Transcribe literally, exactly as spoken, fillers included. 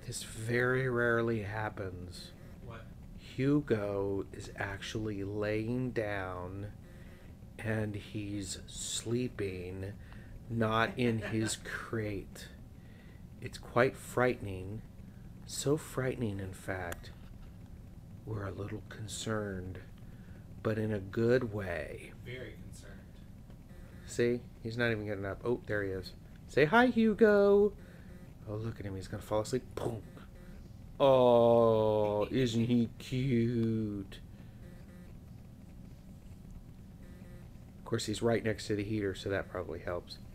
This very rarely happens. What? Hugo is actually laying down and he's sleeping, not in his crate. It's quite frightening. So frightening, in fact, we're a little concerned, but in a good way. Very concerned. See? He's not even getting up. Oh, there he is. Say hi, Hugo. Oh, look at him. He's going to fall asleep. Boom. Oh, isn't he cute? Of course, he's right next to the heater, so that probably helps.